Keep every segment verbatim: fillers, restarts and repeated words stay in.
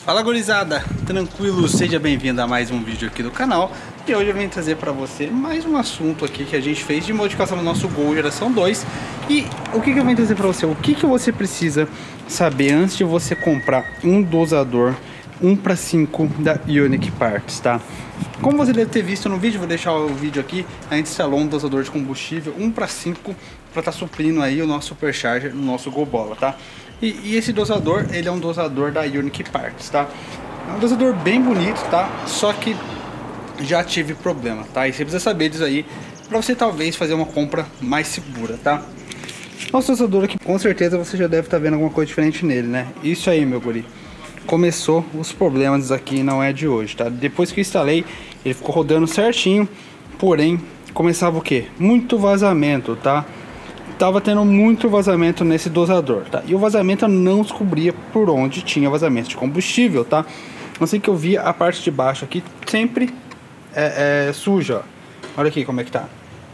Fala gurizada, tranquilo? Seja bem-vindo a mais um vídeo aqui do canal. E hoje eu venho trazer para você mais um assunto aqui que a gente fez de modificação do nosso Gol geração dois. E o que, que eu venho trazer para você? O que, que você precisa saber antes de você comprar um dosador um para cinco da Ionic Parts, tá? Como você deve ter visto no vídeo, vou deixar o vídeo aqui, a gente instalou um dosador de combustível um para cinco para estar tá suprindo aí o nosso supercharger no nosso Gol Bola, tá? E, e esse dosador, ele é um dosador da Ionic Parts, tá? É um dosador bem bonito, tá? Só que já tive problema, tá? E você precisa saber disso aí para você talvez fazer uma compra mais segura, tá? Nosso dosador aqui, com certeza você já deve estar tá vendo alguma coisa diferente nele, né? Isso aí, meu guri. Começou os problemas aqui, não é de hoje, tá? Depois que eu instalei, ele ficou rodando certinho, porém, começava o quê? Muito vazamento, tá? Tava tendo muito vazamento nesse dosador, tá? E o vazamento eu não descobria por onde tinha vazamento de combustível, tá? Assim que eu via a parte de baixo aqui sempre é, é, suja, ó. Olha aqui como é que tá.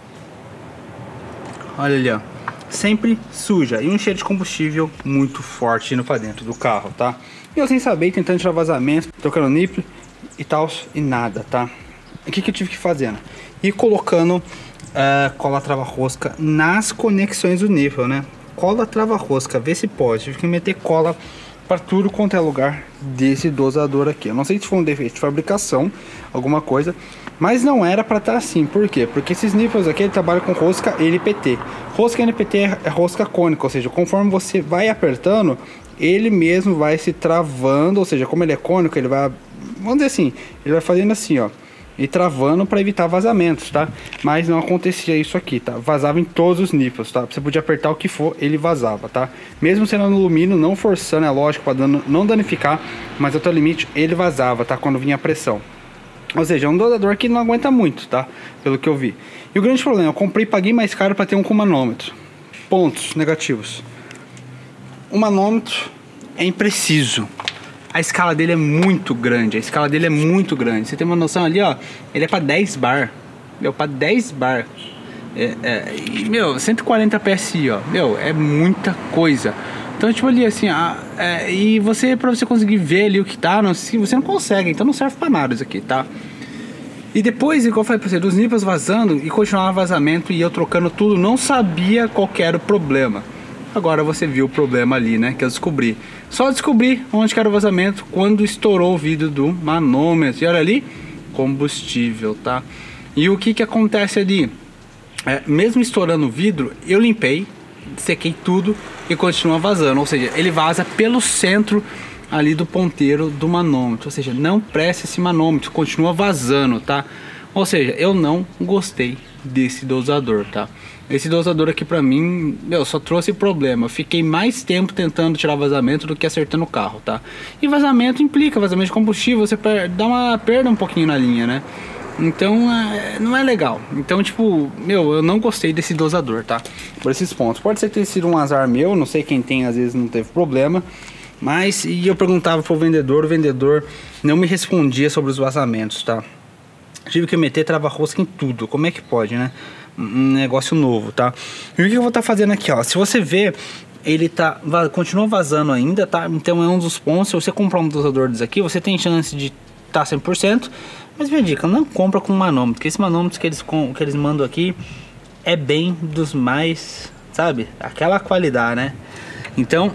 Olha ali, ó. Sempre suja e um cheiro de combustível muito forte indo pra dentro do carro, tá? E eu sem saber, tentando tirar vazamento, trocando nipple e tal, e nada, tá? O que que eu tive que fazer, né? Ir colocando Uh, cola trava-rosca nas conexões do nível, né? Cola trava-rosca, vê se pode. Tive que meter cola para tudo quanto é lugar desse dosador aqui. Eu não sei se foi um defeito de fabricação, alguma coisa, mas não era para estar assim. Por quê? Porque esses níveis aqui ele trabalha com rosca N P T. Rosca N P T é rosca cônica, ou seja, conforme você vai apertando, ele mesmo vai se travando, ou seja, como ele é cônico, ele vai, vamos dizer assim, ele vai fazendo assim, ó, e travando para evitar vazamentos, tá? Mas não acontecia isso aqui, tá? Vazava em todos os níveis, tá? Você podia apertar o que for, ele vazava, tá? Mesmo sendo no alumínio, não forçando, é lógico, para não danificar, mas até o limite ele vazava, tá? Quando vinha a pressão. Ou seja, é um dosador que não aguenta muito, tá? Pelo que eu vi. E o grande problema, eu comprei e paguei mais caro para ter um com manômetro. Pontos negativos. O manômetro é impreciso. A escala dele é muito grande, a escala dele é muito grande. Você tem uma noção ali, ó, ele é para dez bar. Meu, para dez bar. É, é, e, meu, cento e quarenta P S I, ó. Meu, é muita coisa. Então, tipo ali, assim, a, é, e você, para você conseguir ver ali o que tá, não, você não consegue, então não serve para nada isso aqui, tá? E depois, igual eu falei pra você, dos níveis vazando e continuava vazamento e eu trocando tudo, não sabia qual que era o problema. Agora você viu o problema ali, né, que eu descobri. Só descobri onde que era o vazamento quando estourou o vidro do manômetro. E olha ali, combustível, tá? E o que que acontece ali? É, mesmo estourando o vidro, eu limpei, sequei tudo e continua vazando. Ou seja, ele vaza pelo centro ali do ponteiro do manômetro. Ou seja, não presta esse manômetro, continua vazando, tá? Ou seja, eu não gostei desse dosador, tá? Esse dosador aqui pra mim, meu, só trouxe problema. Eu fiquei mais tempo tentando tirar vazamento do que acertando o carro, tá? E vazamento implica vazamento de combustível, você dá uma perda um pouquinho na linha, né? Então, é, não é legal. Então, tipo, meu, eu não gostei desse dosador, tá? Por esses pontos. Pode ser que tenha sido um azar meu, não sei quem tem, às vezes não teve problema. Mas, e eu perguntava pro vendedor, o vendedor não me respondia sobre os vazamentos, tá? Tive que meter trava-rosca em tudo, como é que pode, né? Um negócio novo, tá? E o que eu vou estar tá fazendo aqui, ó? Se você ver, ele tá, continua vazando ainda, tá? Então é um dos pontos. Se você comprar um dosador desse aqui, você tem chance de estar tá cem por cento. Mas minha dica, não compra com manômetro, porque esse manômetro que eles, que eles mandam aqui é bem dos mais, sabe? Aquela qualidade, né? Então,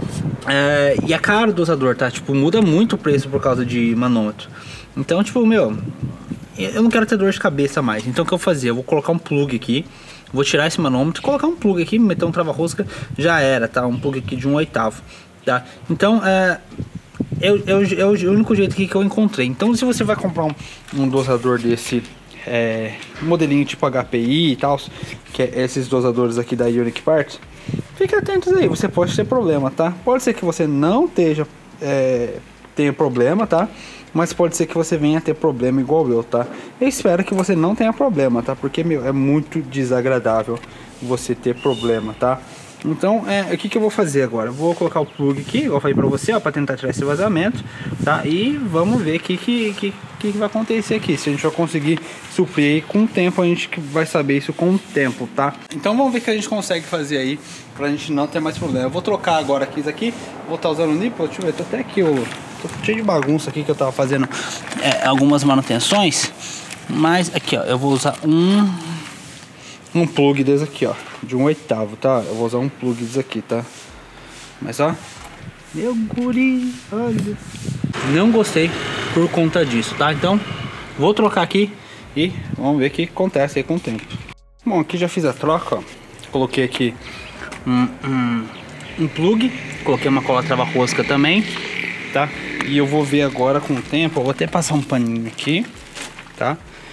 é, e é caro o dosador, tá? Tipo, muda muito o preço por causa de manômetro. Então, tipo, meu, eu não quero ter dor de cabeça mais. Então o que eu vou fazer? Eu vou colocar um plug aqui, vou tirar esse manômetro, colocar um plug aqui, meter um trava-rosca, já era, tá? Um plug aqui de um oitavo, tá? Então é, eu, eu, é o único jeito aqui que eu encontrei. Então se você vai comprar um, um dosador desse é, modelinho tipo H P I e tal, que é esses dosadores aqui da Ionic Parts, fique atento aí, você pode ter problema, tá? Pode ser que você não esteja, é, tenha problema, tá? Mas pode ser que você venha a ter problema igual eu, tá? Eu espero que você não tenha problema, tá? Porque, meu, é muito desagradável você ter problema, tá? Então, é, o que que eu vou fazer agora? Eu vou colocar o plug aqui, igual eu falei pra você, ó, pra tentar tirar esse vazamento, tá? E vamos ver o que que, que que vai acontecer aqui. Se a gente vai conseguir suprir aí com o tempo, a gente vai saber isso com o tempo, tá? Então vamos ver o que a gente consegue fazer aí pra gente não ter mais problema. Eu vou trocar agora aqui isso aqui, vou estar usando o nipple, deixa eu ver, tô até aqui o Tô cheio de bagunça aqui que eu tava fazendo é, algumas manutenções. Mas aqui, ó, eu vou usar um um plug desse aqui, ó, de um oitavo, tá? Eu vou usar um plug desse aqui, tá? Mas ó, meu guri, olha, não gostei por conta disso, tá? Então vou trocar aqui e vamos ver o que acontece aí com o tempo. Bom, aqui já fiz a troca, ó. Coloquei aqui um, um, um plug, coloquei uma cola trava-rosca também, tá? E eu vou ver agora com o tempo, eu vou até passar um paninho aqui, tá?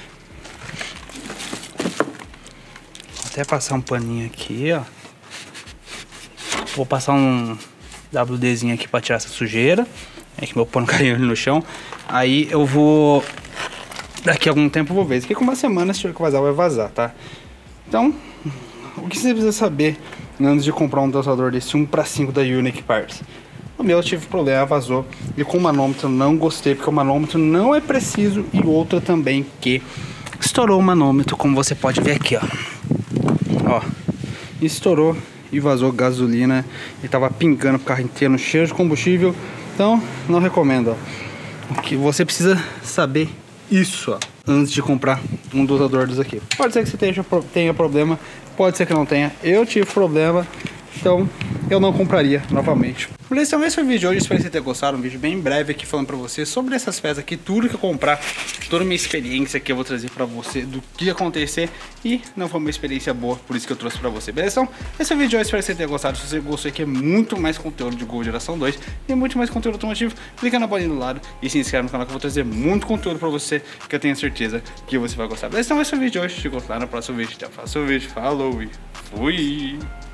Vou até passar um paninho aqui, ó. Vou passar um WDzinho aqui pra tirar essa sujeira. É que meu pano caiu ali no chão. Aí eu vou... Daqui a algum tempo eu vou ver. Isso aqui com uma semana, se tiver que vazar, vai vazar, tá? Então, o que você precisa saber antes de comprar um dosador desse um para cinco da Unique Parts? O meu eu tive problema, vazou. E com o manômetro não gostei, porque o manômetro não é preciso. E outra também que estourou o manômetro, como você pode ver aqui, ó. Ó, estourou e vazou gasolina. E tava pingando o carro inteiro, cheio de combustível. Então, não recomendo, ó. O que você precisa saber isso, ó, antes de comprar um dosador dos aqui. Pode ser que você tenha, tenha problema, pode ser que não tenha. Eu tive problema, então eu não compraria novamente. Beleza, então esse foi o vídeo de hoje, espero que você tenha gostado. Um vídeo bem breve aqui falando pra você sobre essas peças aqui, tudo que eu comprar, toda a minha experiência que eu vou trazer pra você do que acontecer. E não foi uma experiência boa, por isso que eu trouxe pra você, beleza? Então esse é o vídeo de hoje, espero que você tenha gostado. Se você gostou aqui, é muito mais conteúdo de Gol geração dois e muito mais conteúdo automotivo. Clica na bolinha do lado e se inscreve no canal que eu vou trazer muito conteúdo pra você, que eu tenho certeza que você vai gostar. Beleza? Então esse é o vídeo de hoje, te encontro lá no próximo vídeo. Até o próximo vídeo, falou e fui!